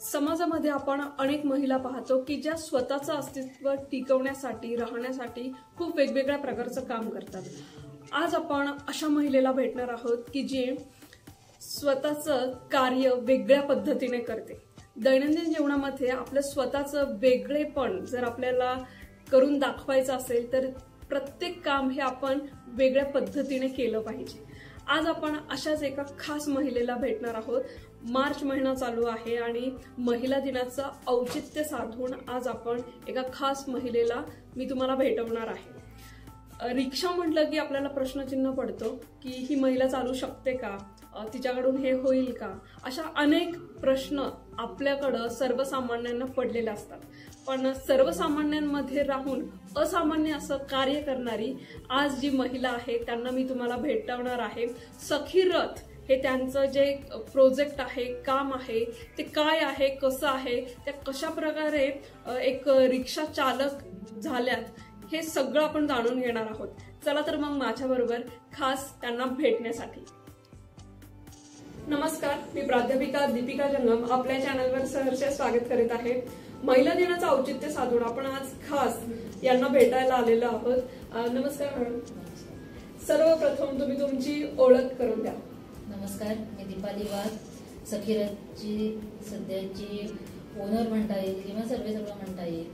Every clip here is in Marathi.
समाजामध्ये आपण अनेक महिला पाहतो की ज्या स्वतःचं अस्तित्व टिकवण्यासाठी राहण्यासाठी खूप वेगवेगळ्या प्रकारचं काम करतात। आज आपण अशा महिलेला भेटणार आहोत की जी स्वतःचं कार्य वेगळ्या पद्धतीने करते। दैनंदिन जीवनामध्ये आपलं स्वतःचं वेगळेपण जर आपल्याला करून दाखवायचं असेल तर प्रत्येक काम हे आपण वेगळ्या पद्धतीने केलं पाहिजे। आज आपण अशाच एका खास महिलेला भेटणार आहोत। मार्च महिना चालू आहे आणि महिला दिनाचं औचित्य साधून आज आपण एका खास महिलेला मी तुम्हाला भेटवणार आहे। रिक्षा म्हटलं की आपल्याला प्रश्नचिन्ह पडतो की ही महिला चालू शकते का, तिच्याकडून हे होईल का, अशा अनेक प्रश्न आपल्याकडं सर्वसामान्यांना पडलेले असतात। पण सर्वसामान्यांमध्ये राहून असामान्य असं कार्य करणारी आज जी महिला आहे त्यांना मी तुम्हाला भेटवणार आहे। सखी रथ हे त्यांचं जे प्रोजेक्ट आहे, काम आहे, ते काय आहे, कसं आहे, त्या कशा प्रकारे एक रिक्षा चालक झाल्यात, हे सगळं आपण जाणून घेणार आहोत। चला तर मग माझ्याबरोबर खास त्यांना भेटण्यासाठी। नमस्कार, मी प्राध्यापिका दीपिका जंगम आपल्या चॅनलवर सहर्ष स्वागत करीत आहे। महिला दिनाचं औचित्य साधून आपण आज खास यांना भेटायला आलेलो आहोत। नमस्कार मॅडम। सर्वप्रथम तुम्ही तुमची ओळख करून द्या। नमस्कार, मी दीपाली वाघ, सखीरथची सध्याची ओनर म्हणता येईल किंवा सर्व म्हणता येईल।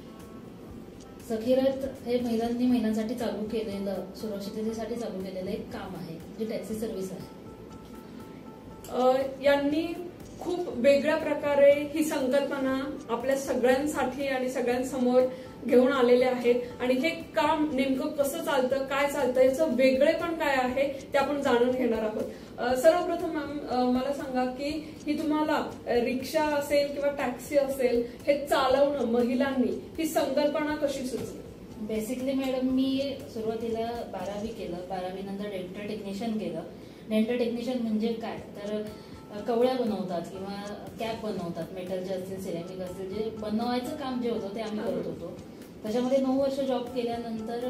सखीरथ हे महिलांसाठी चालू केलेलं, सुरक्षिततेसाठी चालू केलेलं एक काम आहे, जे टॅक्सी सर्व्हिस आहे। यांनी खूप वेगळ्या प्रकारे ही संकल्पना आपल्या सगळ्यांसाठी आणि सगळ्यांसमोर घेऊन आलेले आहेत आणि हे काम नेमकं कसं चालतं, काय चालतं, याचं वेगळेपण काय आहे ते आपण जाणून घेणार आहोत। सर्वप्रथम मॅम मला सांगा की ही तुम्हाला रिक्षा असेल किंवा टॅक्सी असेल हे चालवणं महिलांनी ही संकल्पना कशी सुचली? बेसिकली मॅडम, मी सुरुवातीला 12वी केलं, 12वी नंतर डेंटल टेक्निशियन केलं। डेंटल टेक्निशियन म्हणजे काय तर कवळ्या बनवतात किंवा कॅप बनवतात, मेटलचे असतील, सिरेमिक असतील, जे बनवायचं काम जे होतं ते आम्ही करत होतो। त्याच्यामध्ये 9 वर्ष जॉब केल्यानंतर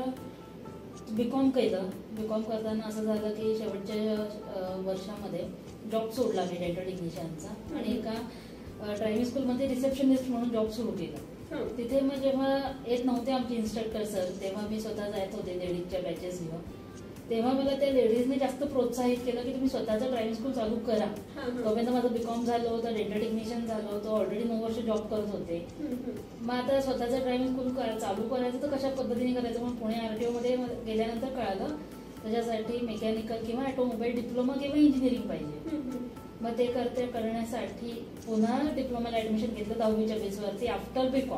बीकॉम केलं। बीकॉम करताना असं झालं की शेवटच्या वर्षामध्ये जॉब सोडला मी डेंटल टेक्निशियनचा आणि एका ड्रायव्हिंग स्कूलमध्ये रिसेप्शनिस्ट म्हणून जॉब सुरू केला। तिथे मग जेव्हा येत नव्हते आमचे इन्स्ट्रक्टर सर, तेव्हा मी स्वतः जात होते लेडीजच्या बॅचेस घेऊन। तेव्हा मला त्या लेडीजने जास्त प्रोत्साहित केलं की तुम्ही स्वतःचं ड्रायव्हिंग स्कूल चालू करा। तोपर्यंत माझं बीकॉम झालं होतं, डेंटल टेक्निशियन झालं होतं, ऑलरेडी 9 वर्ष जॉब करत होते। मग आता स्वतःचं ड्रायव्हिंग स्कूल चालू करायचं तर कशा पद्धतीने करायचं, मग पुणे आरटीओ मध्ये गेल्यानंतर कळालं त्याच्यासाठी मेकॅनिकल किंवा ऑटोमोबाईल डिप्लोमा किंवा इंजिनिअरिंग पाहिजे। मग ते करण्यासाठी पुन्हा डिप्लोमाला ऍडमिशन घेतलं 10वीच्या बेसवरती आफ्टर बीकॉम।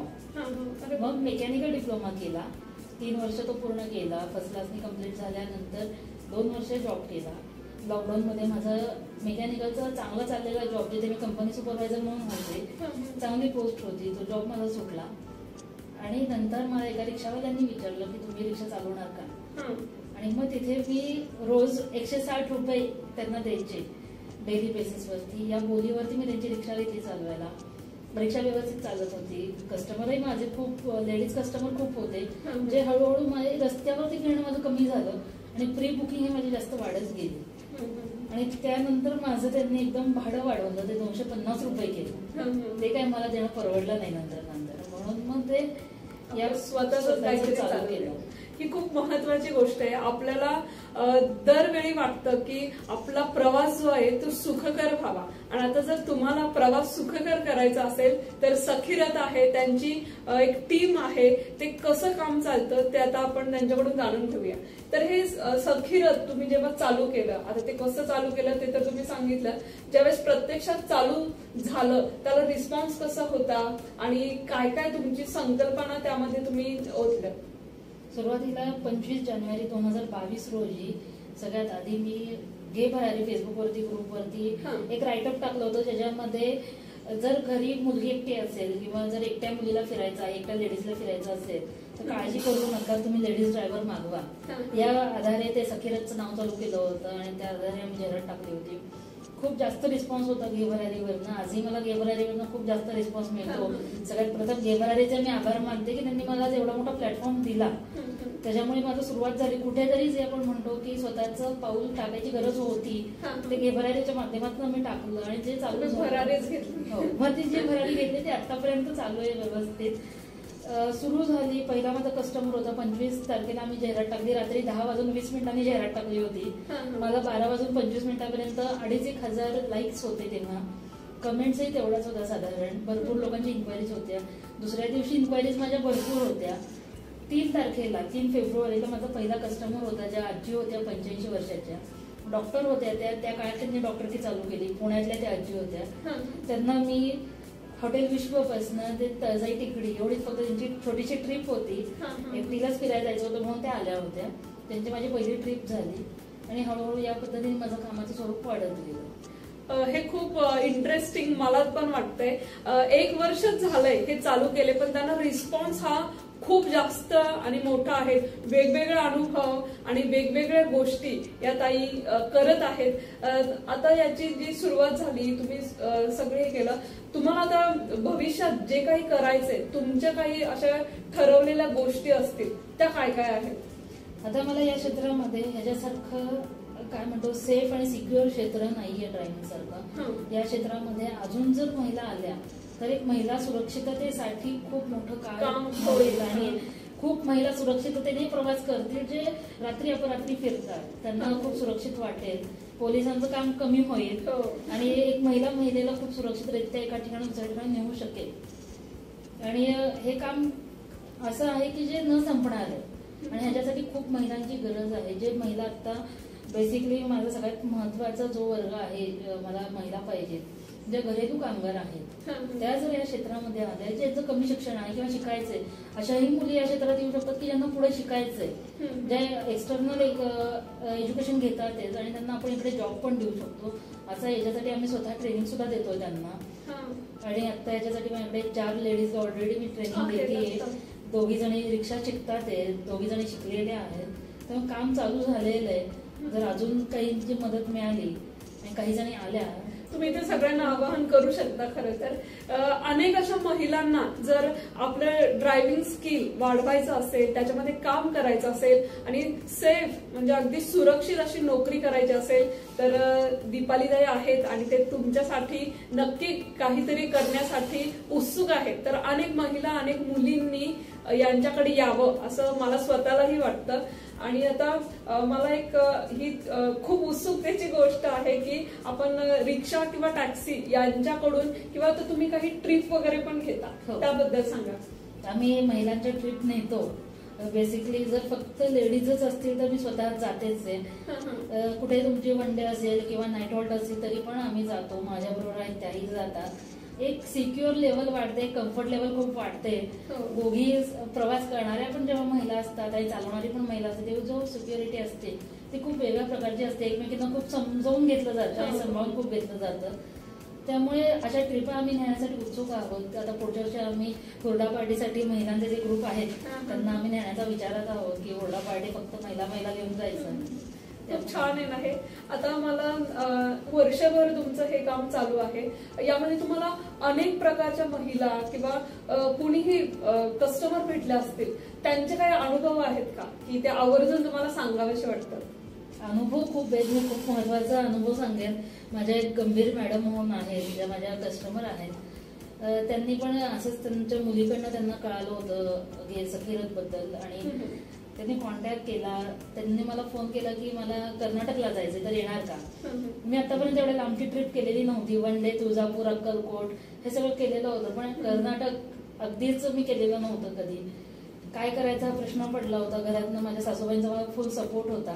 मग मेकॅनिकल डिप्लोमा केला, 3 वर्ष तो पूर्ण केला। फर्स्ट क्लासनी कम्प्लीट झाल्यानंतर 2 वर्ष जॉब केला। लॉकडाऊन मध्ये माझं मेकॅनिकलचा चांगला चाललेला जॉब, जिथे मी कंपनी सुपरवायझर म्हणून होते, चांगली पोस्ट होती, तो जॉब माझा सुटला। आणि नंतर मला एका रिक्षावाल्यांनी विचारलं की तुम्ही रिक्षा चालवणार का, आणि मग तिथे मी रोज 160 रुपये त्यांना द्यायचे डेली बेसिसवरती। या बोलीवरती मी त्यांची रिक्षा घेतली चालवायला। रिक्षा व्यवस्थित चालत होती, कस्टमरही माझे खूप लेडीज कस्टमर खूप होते, जे हळूहळू माझे रस्त्यावरती फिरणं माझं कमी झालं आणि प्री बुकिंग ही माझी जास्त वाढत गेली। आणि त्यानंतर माझं त्यांनी एकदम भाडं वाढवलं, ते 250 रुपये केलं। ते काय मला देणं परवडलं नाही नंतर म्हणून मग ते या स्वतःच चालू केलं। ही खूप महत्वाची गोष्ट आहे। आपल्याला दरवेळी वाटतं की आपला प्रवास जो आहे तो सुखकर व्हावा, आणि आता जर तुम्हाला प्रवास सुखकर करायचा असेल तर सखीरथ आहे, त्यांची एक टीम आहे, ते कसं काम चालतं ते आता आपण त्यांच्याकडून जाणून घेऊया। तर हे सखीरथ तुम्ही जेव्हा चालू केलं, आता ते कसं चालू केलं ते तर तुम्ही सांगितलं, ज्यावेळेस प्रत्यक्षात चालू झालं त्याला रिस्पॉन्स कसा होता आणि काय काय तुमची संकल्पना त्यामध्ये तुम्ही ओतलं? सुरुवातीला 25 जानेवारी 2022 रोजी सगळ्यात आधी मी घे भरारी फेसबुकवरती ग्रुपवरती एक राईटअप टाकलं होतं, ज्याच्यामध्ये जर घरी मुलगी एकटी असेल किंवा जर एकट्या मुलीला फिरायचं आहे, एकट्या लेडीजला फिरायचं असेल तर काळजी करू नका, तुम्ही लेडीज ड्रायव्हर मागवा। या आधारे ते सखीरथचं नाव चालू केलं होतं आणि त्या आधारे आम्ही जाहिरात टाकली होती। खूप जास्त रिस्पॉन्स होता घे भरारीवरनं। आजही मला घे भरारीवरनं खूप जास्त रिस्पॉन्स मिळतो। सगळ्यात प्रथम घे भरारीचे मी आभार मानते की त्यांनी मला एवढा मोठा प्लॅटफॉर्म दिला, त्याच्यामुळे माझं सुरुवात झाली कुठेतरी जे आपण म्हणतो की स्वतःचं पाऊल टाकायची गरज होती ते भरारीच्या माध्यमातून मी टाकलं आणि जे चालू भरारीच घेतली. हो, भरती जी भरारी घेतली ते आतापर्यंत चालू आहे व्यवस्थित. सुरू झाली. पहिला माझा कस्टमर होता. 25 तारखेला आम्ही जाहिरात टाकली. रात्री 10:20 जाहिरात टाकली होती. मला 12:25 2,500 लाईक्स होते तेव्हा. कमेंट्सही तेवढाच होता साधारण. भरपूर लोकांची इन्क्वायरीज होत्या. दुसऱ्या दिवशी इन्क्वायरीज माझ्या भरपूर होत्या. 3 तारखेला 3 फेब्रुवारीला माझा पहिला कस्टमर होता. ज्या आजी होत्या 85 वर्षाच्या, डॉक्टर होत्या. त्या काळात त्यांनी डॉक्टरकी चालू केली. पुण्यातल्या त्या आजी होत्या. त्यांना मी हॉटेल विश्वपासनं ते तळजाई टिकडी एवढीच फक्त त्यांची छोटीशी ट्रिप होती. एकटीलाच फिरायला जायचं होतं म्हणून त्या आल्या होत्या. त्यांची माझी पहिली ट्रिप झाली आणि हळूहळू या पद्धतीने माझं कामाचं स्वरूप वाढत गेलं. हे खूप इंटरेस्टिंग मला पण वाटतंय. 1 वर्ष झालंय हे चालू केले, पण त्यांना रिस्पॉन्स हा खूप जास्त आणि मोठा आहे. वेगवेगळे अनुभव आणि वेगवेगळ्या गोष्टी या ताई करत आहेत. आता याची जी सुरुवात झाली, तुम्ही सगळे हे केलं, तुम्हाला आता भविष्यात जे काही करायचंय, तुमच्या काही अशा ठरवलेल्या गोष्टी असतील त्या काय काय आहेत? आता मला या क्षेत्रामध्ये ह्याच्यासारखं काय म्हणतो सेफ आणि सिक्युअर क्षेत्र नाहीये ड्रायव्हिंग सारखं. या क्षेत्रामध्ये अजून जर महिला आल्या तर एक महिला सुरक्षिततेसाठी खूप मोठं काम होईल आणि खूप महिला सुरक्षिततेने प्रवास करतील. जे रात्री अपरात्री फिरतात त्यांना खूप सुरक्षित वाटेल. पोलिसांचं काम कमी होईल आणि एक महिलेला खूप सुरक्षितरित्या एका ठिकाणी दुसऱ्या ठिकाणी नेऊ शकेल. आणि हे काम असं आहे की जे न संपणार आहे आणि ह्याच्यासाठी खूप महिलांची गरज आहे. जे महिला आता बेसिकली माझा सगळ्यात महत्वाचा जो वर्ग आहे, मला महिला पाहिजे जे घरेलू कामगार आहेत, त्या जर या क्षेत्रामध्ये आल्या, ज्यांचं कमी शिक्षण आहे किंवा शिकायचंय, अशाही मुली या क्षेत्रात येऊ शकतात की ज्यांना पुढे शिकायचंय, जे एक्सटर्नल एज्युकेशन घेतात आणि त्यांना आपण इकडे जॉब पण देऊ शकतो. असं याच्यासाठी आम्ही स्वतः ट्रेनिंग सुद्धा देतोय त्यांना. आणि आता याच्यासाठी माझ्याकडे 4 लेडीज ऑलरेडी मी ट्रेनिंग देते. 2 जणी रिक्षा शिकतात, 2 जणी शिकलेल्या आहेत. तेव्हा काम चालू झालेलं आहे. जर अजून काहींची मदत मिळाली आणि काही जणी आल्या, तुम्ही ते सगळ्यांना आवाहन करू शकता. खरं तर अनेक अशा महिलांना जर आपलं ड्रायव्हिंग स्किल वाढवायचं असेल, त्याच्यामध्ये काम करायचं असेल आणि सेफ म्हणजे अगदी सुरक्षित अशी नोकरी करायची असेल तर दीपालीताई आहेत आणि ते तुमच्यासाठी नक्की काहीतरी करण्यासाठी उत्सुक आहेत. तर अनेक महिला, अनेक मुलींनी यांच्याकडे यावं असं मला स्वतःलाही वाटतं. आणि आता मला एक ही खूप उत्सुकतेची गोष्ट आहे की आपण रिक्षा किंवा टॅक्सी यांच्याकडून किंवा तर तुम्ही काही ट्रिप वगैरे पण घेता, त्याबद्दल सांगा. आम्ही महिलांच्या ट्रिप नेतो. बेसिकली जर फक्त लेडीजच असतील तर मी स्वतः जातेच आहे. कुठे तुमची वन डे असेल किंवा नाईट हॉल्ट असेल तरी पण आम्ही जातो. माझ्याबरोबर आहेत त्याही जातात. एक सिक्युअर लेवल वाढते, कम्फर्ट लेवल खूप वाढते. दोघी प्रवास करणाऱ्या पण जेव्हा महिला असतात आणि चालवणारी पण महिला असते तेव्हा जो सिक्युरिटी असते ती खूप वेगळ्या प्रकारची असते. एकमेकींना खूप समजावून घेतलं जातं आणि सांभाळून खूप घेतलं जातं. त्यामुळे अशा ट्रिपा आम्ही नेण्यासाठी उत्सुक आहोत. आता पुढच्या वर्षी आम्ही हुरडा पार्टीसाठी महिलांचे जे ग्रुप आहेत त्यांना आम्ही नेण्याचा विचारात आहोत की हुरडा पार्टी फक्त महिला घेऊन जायचं. खूप छान आहे ना हे. आता मला वर्षभर तुमचं हे काम चालू आहे, यामध्ये तुम्हाला अनेक प्रकारच्या महिला किंवा कुणीही कस्टमर भेटले असतील, त्यांचे काही अनुभव आहेत का की ते आवर्जून तुम्हाला सांगावेसे वाटतात? अनुभव खूप आहेत. मी खूप महत्वाचा अनुभव सांगेन. माझ्या एक गंभीर मॅडम म्हणून आहेत, ज्या माझ्या कस्टमर आहेत. त्यांनी पण असंच त्यांच्या मुलीकडनं त्यांना कळालं होतं सखीरथ बद्दल आणि त्यांनी कॉन्टॅक्ट केला. त्यांनी मला फोन केला की मला कर्नाटकला जायचं तर येणार का. मी आतापर्यंत एवढ्या लांबची ट्रिप केलेली नव्हती. वन डे तुळजापूर, अक्कलकोट हे सगळं केलेलं होतं, पण कर्नाटक अगदीच मी केलेलं नव्हतं कधी. काय करायचा प्रश्न पडला होता. घरातनं माझ्या सासूबाईंचा मला फुल सपोर्ट होता.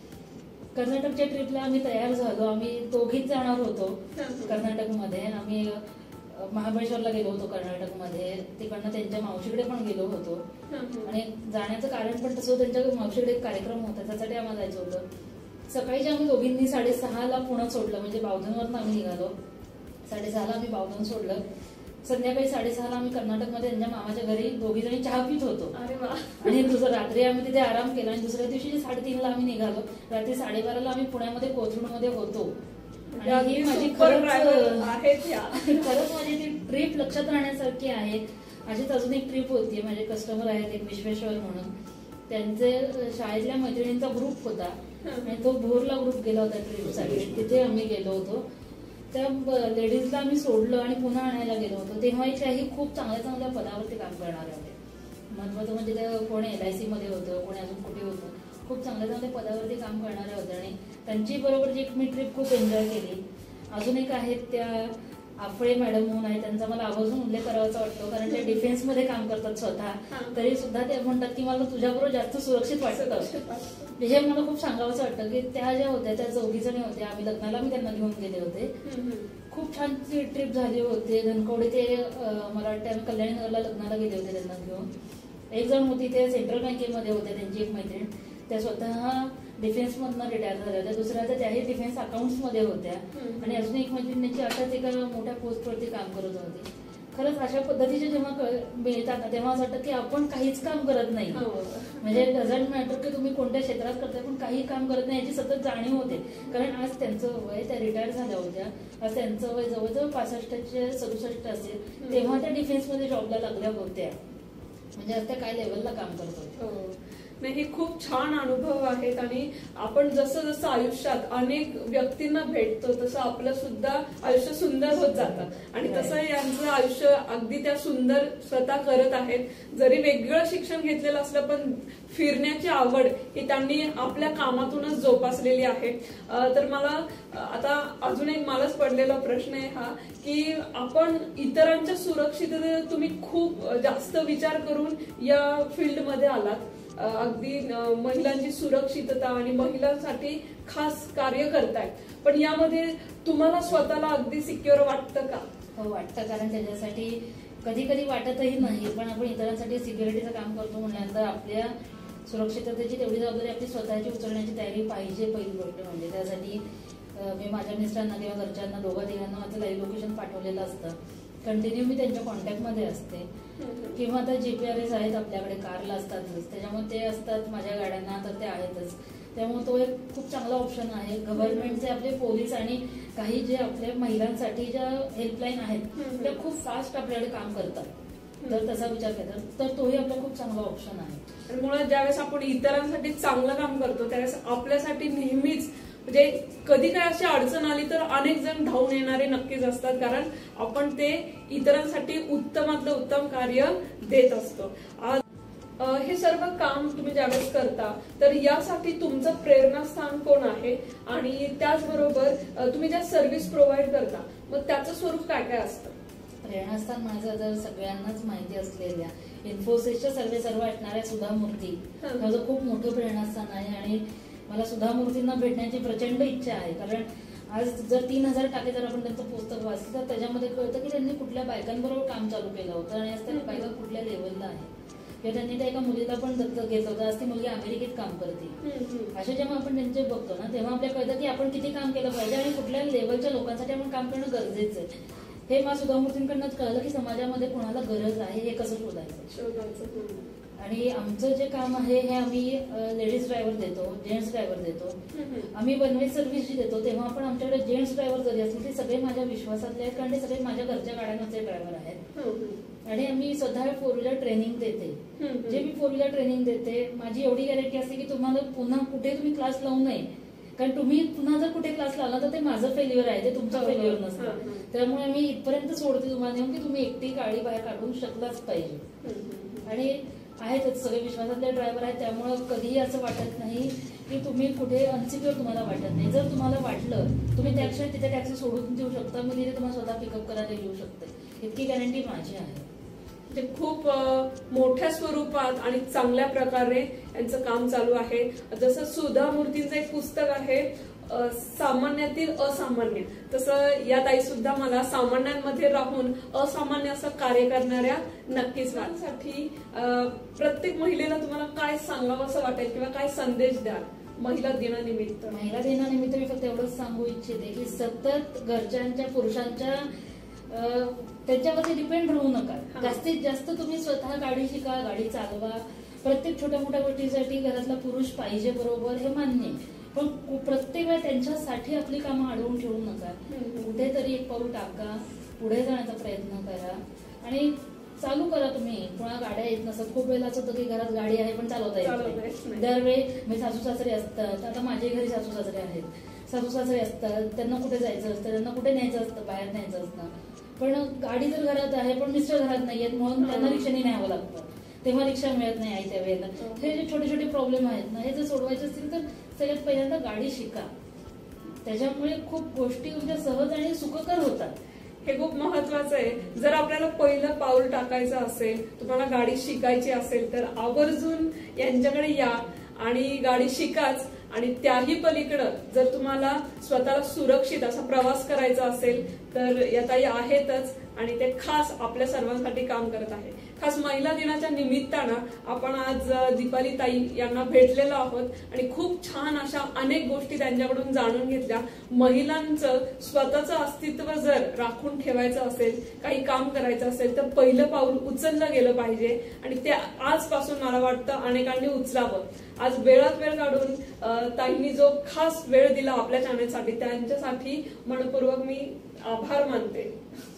कर्नाटकच्या ट्रिपला आम्ही तयार झालो. आम्ही दोघीच जाणार होतो कर्नाटकमध्ये. आम्ही महाबळेश्वरला गेलो होतो कर्नाटकमध्ये. तिकडनं त्यांच्या मावशीकडे पण गेलो होतो आणि जाण्याचं कारण पण तसं त्यांच्या मावशीकडे एक कार्यक्रम होता, त्यासाठी आम्हाला जायचं होतं. सकाळी आम्ही दोघींनी 6:30ला पुण्यात सोडलं, म्हणजे बावधनवरून आम्ही निघालो. 6:30ला आम्ही बावधन सोडलं. संध्याकाळी 6:30ला आम्ही कर्नाटकमध्ये त्यांच्या मामाच्या घरी 2 जणी चहा पित होतो. आणि दुसरं रात्री आम्ही तिथे आराम केला आणि दुसऱ्या दिवशी 3:30ला आम्ही निघालो. रात्री 12:30ला आम्ही पुण्यामध्ये कोथरूडमध्ये होतो. आणि ही माझी खरंच माझी ती ट्रिप लक्षात राहण्यासारखी आहे. अशीच अजून एक ट्रिप होती. माझे कस्टमर आहेत एक विश्वेश्वर म्हणून, त्यांचे शाळेतल्या मैत्रिणींचा ग्रुप होता आणि तो भोरला ग्रुप गेला होता ट्रिपसाठी. तिथे आम्ही गेलो होतो. त्या लेडीजला आम्ही सोडलं आणि पुन्हा आणायला गेलो होतो. तेव्हा त्याही खूप चांगल्या चांगल्या पदावरती काम करणारे होते. महत्वाचं म्हणजे ते कोणी LIC मध्ये होतं, कोणी अजून कुठे होतं, खूप चांगल्या चांगल्या पदावरती काम करणारे होते. आणि त्यांची बरोबर एक मी ट्रिप खूप एन्जॉय केली. अजून एक आहेत त्या आफळे मॅडम म्हणून आहे, त्यांचा मला आवर्जून उल्लेख करावाचा वाटतो, कारण ते डिफेन्समध्ये काम करतात स्वतः. तरी सुद्धा ते म्हणतात की मला तुझ्याबरोबर जास्त सुरक्षित वाटतं. हे मला खूप सांगावंसं वाटतं की त्या ज्या होत्या त्या 4 जणी होत्या. आम्ही लग्नाला मी त्यांना घेऊन गेले होते. खूप छान ट्रिप झाली होती. धनकवडे ते मला वाटतं आम्ही कल्याणनगरला लग्नाला गेले होते त्यांना घेऊन. एक जण होती ते सेंट्रल बँकेमध्ये होत्या, त्यांची एक मैत्रीण. त्या स्वतः डिफेन्स मधनं रिटायर झाल्या होत्या. दुसऱ्या तर त्याही डिफेन्स अकाउंट्स मध्ये होत्या. आणि अजून एक मैत्रिणीची अशाच एका मोठ्या पोस्टवरती काम करत होती. खरंच अशा पद्धतीचे जेव्हा मिळतात ना तेव्हा असं वाटतं की आपण काहीच काम करत नाही. म्हणजे डझंट मॅटर की तुम्ही कोणत्या क्षेत्रात करताय, पण काही काम करत नाही याची सतत जाणीव होते. कारण आज त्यांचं वय, त्या रिटायर झाल्या होत्या, आज त्यांचं वय जवळजवळ 65-67 असेल, तेव्हा त्या डिफेन्समध्ये जॉबला लागल्या होत्या. म्हणजे आज त्या काय लेवलला काम करत होत्या. नाही, हे खूप छान अनुभव आहेत. आणि आपण जसं जसं आयुष्यात अनेक व्यक्तींना भेटतो तसं आपलं सुद्धा आयुष्य सुंदर होत जातं. आणि तसं यांचं आयुष्य अगदी त्या सुंदर स्वतः करत आहेत. जरी वेगळं शिक्षण घेतलेलं असलं पण फिरण्याची आवड ही त्यांनी आपल्या कामातूनच जोपासलेली आहे. तर मला आता अजून एक मलाच पडलेला प्रश्न आहे हा, की आपण इतरांच्या सुरक्षिततेचा तुम्ही खूप जास्त विचार करून या फील्डमध्ये आलात. अगदी महिलांची सुरक्षितता आणि महिलांसाठी खास कार्य करताय. पण यामध्ये तुम्हाला स्वतःला अगदी सिक्युअर वाटतं का? हो, वाटतं. कारण त्याच्यासाठी कधी कधी वाटतही नाही, पण आपण इतरांसाठी सिक्युरिटीचं काम करतो म्हटल्यानंतर आपल्या सुरक्षिततेची तेवढी जबाबदारी आपली स्वतःची उचलण्याची तयारी पाहिजे. पहिली गोष्ट म्हणजे त्यासाठी मी माझ्या मिस्टरांना किंवा घरच्यांना दोघा-तिघांना माझं लाईव्ह लोकेशन पाठवलेलं असतं. कंटिन्यू मी त्यांच्या कॉन्टॅक्टमध्ये असते. किंवा आता GPRS आहेत आपल्याकडे, कारला असतातच, त्याच्यामुळे ते असतात. माझ्या गाड्यांना तर ते आहेतच. त्यामुळे तो एक खूप चांगला ऑप्शन आहे. गव्हर्नमेंटचे आपले पोलीस आणि काही जे आपल्या महिलांसाठी ज्या हेल्पलाईन आहेत त्या खूप फास्ट आपल्याकडे काम करतात. तर तसा विचार केला तर तोही आपला खूप चांगला ऑप्शन आहे. मुळात ज्यावेळेस आपण इतरांसाठी चांगलं काम करतो त्यावेळेस आपल्यासाठी नेहमीच म्हणजे कधी काय अशी अडचण आली तर अनेक जण धावून येणारे नक्कीच असतात. कारण आपण ते इतरांसाठी उत्तमातलं उत्तम कार्य देत असतो. आज हे सर्व काम तुम्ही ज्यावेळेस करता तर यासाठी तुमचं प्रेरणास्थान कोण आहे? आणि त्याचबरोबर तुम्ही ज्या सर्व्हिस प्रोव्हाइड करता मग त्याचं स्वरूप काय काय असतं? प्रेरणास्थान माझं जर सगळ्यांनाच माहिती असलेल्या इन्फोसिसच्या सर्व वाटणाऱ्या सुधा मूर्ती माझं खूप मोठं प्रेरणास्थान आहे. आणि मला सुधा मूर्तींना भेटण्याची प्रचंड इच्छा आहे. कारण आज जर 3000 टाके जर आपण त्यांचं पुस्तक वाचलं तर त्याच्यामध्ये कळतं की त्यांनी कुठल्या बायकांबरोबर काम चालू केलं होतं आणि आज त्या बायका कुठल्या लेवलला आहे. किंवा त्यांनी त्या एका मुलीला पण दत्तक घेतलं होतं, आज ती मुलगी अमेरिकेत काम करते. अशा जेव्हा आपण त्यांचे बघतो ना तेव्हा आपल्याला कळतं की आपण किती काम केलं पाहिजे आणि कुठल्या लेवलच्या लोकांसाठी आपण काम करणं गरजेचं आहे. हे मला सुधा मूर्तींकडनंच कळलं की समाजामध्ये कोणाला गरज आहे हे कसं शोधायचं. आणि आमचं जे काम आहे हे आम्ही लेडीज ड्रायव्हर देतो, जेंट्स ड्रायव्हर देतो. आम्ही बनवेज सर्व्हिस जी देतो तेव्हा पण आमच्याकडे जेंट्स ड्रायव्हर जरी असतील ते सगळे माझ्या विश्वासातले आहेत, कारण ते सगळे माझ्या घरच्या गाड्यांवरचे ड्रायव्हर आहेत. आणि आम्ही स्वतः 4 व्हीलर ट्रेनिंग देते. जे मी 4 व्हीलर ट्रेनिंग देते माझी एवढी गॅरंटी असते की तुम्हाला पुन्हा कुठे तुम्ही क्लास लावू नये. कारण तुम्ही पुन्हा जर कुठे क्लास लावला तर ते माझं फेल्युअर आहे, ते तुमचं फेल्युअर नसतं. त्यामुळे मी इथपर्यंत सोडते तुम्हाला की तुम्ही एकटी गाडी बाहेर काढून शकलाच पाहिजे. आणि आहेतच सगळे विश्वासातले ड्रायव्हर आहेत, त्यामुळे कधीही असं वाटत नाही की तुम्ही कुठे अनसिक्युअर तुम्हाला वाटत नाही. जर तुम्हाला वाटलं तुम्ही त्या क्षणी तिथे टॅक्सी सोडून देऊ शकता, मी तिथे तुम्हाला स्वतः पिकअप करायला येऊ शकते. इतकी गॅरंटी माझी आहे. म्हणजे खूप मोठ्या स्वरूपात आणि चांगल्या प्रकारे यांचं काम चालू आहे. जसं सुधा मूर्तींचं एक पुस्तक आहे सामान्यातील असामान्य, तसं या ताई सुद्धा मला सामान्यांमध्ये राहून असामान्य असं कार्य करणाऱ्या नक्कीच वाटसाठी प्रत्येक महिलेला तुम्हाला काय सांगावं असं वाटेल किंवा काय संदेश द्याल महिला दिनानिमित्त? महिला दिनानिमित्त मी फक्त एवढंच सांगू इच्छिते की सतत घरच्यांच्या पुरुषांच्या त्यांच्यावरती डिपेंड राहू नका. जास्तीत जास्त तुम्ही स्वतः गाडी शिका, गाडी चालवा. प्रत्येक छोट्या मोठ्या गोष्टीसाठी घरातला पुरुष पाहिजे बरोबर हे मान्य, पण प्रत्येक वेळा त्यांच्यासाठी आपली कामं अडवून ठेवू नका. कुठेतरी एक पाऊल टाका, पुढे जाण्याचा प्रयत्न करा. आणि चालू करा तुम्ही. कोणा गाड्या येत नसतात, खूप वेळेला असं होतं की घरात गाडी आहे पण चालवता येत नाही. दरवेळी म्हणजे सासू सासरे असतात, आता माझ्या घरी सासू सासरे आहेत, सासू सासरे असतात, त्यांना कुठे जायचं असतं, त्यांना कुठे न्यायचं असतं, बाहेर न्यायचं असतं, पण गाडी जर घरात आहे पण मिस्टर घरात नाहीयेत म्हणून त्यांना रिक्षाने न्यावं लागतं, तेव्हा रिक्षा मिळत नाही आई त्या वेळेला. हे जे छोटे छोटे प्रॉब्लेम आहेत ना, हे जर सोडवायचे असतील तर सगळ्यात पहिल्यांदा गाडी शिका. त्याच्यामुळे खूप गोष्टी म्हणजे सहज आणि सुखकर होतात. हे खूप महत्वाचं आहे. जर आपल्याला पहिलं पाऊल टाकायचं असेल, तुम्हाला गाडी शिकायची असेल तर आवर्जून यांच्याकडे या आणि गाडी शिकाच. आणि त्याही पलीकडं जर तुम्हाला स्वतःला सुरक्षित असा प्रवास करायचा असेल तर या ताई आहेतच आणि ते खास आपल्या सर्वांसाठी काम करत आहे. खास महिला दिनाच्या निमित्तानं आपण आज दीपाली ताई यांना भेटलेलो आहोत आणि खूप छान अशा अनेक गोष्टी त्यांच्याकडून जाणून घेतल्या. महिलांचं स्वतःचं अस्तित्व जर राखून ठेवायचं असेल, काही काम करायचं असेल तर पहिलं पाऊल उचललं गेलं पाहिजे आणि ते आजपासून मला वाटतं अनेकांनी उचलावं. आज वेळात वेळ काढून ताईंनी जो खास वेळ दिला आपल्या चॅनलसाठी त्यांच्यासाठी मनपूर्वक मी आभार मानते.